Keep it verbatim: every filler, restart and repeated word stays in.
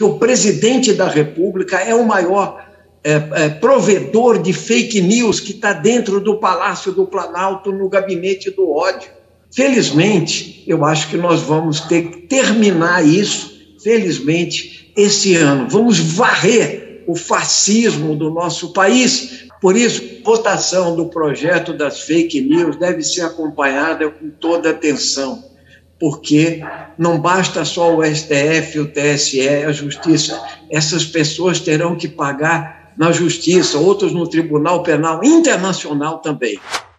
O presidente da República é o maior é, é, provedor de fake news que está dentro do Palácio do Planalto, no gabinete do ódio. Felizmente, eu acho que nós vamos ter que terminar isso, felizmente, esse ano. Vamos varrer o fascismo do nosso país. Por isso, a votação do projeto das fake news deve ser acompanhada com toda atenção, porque não basta só o S T F, o T S E, a Justiça. Essas pessoas terão que pagar na Justiça, outros no Tribunal Penal Internacional também.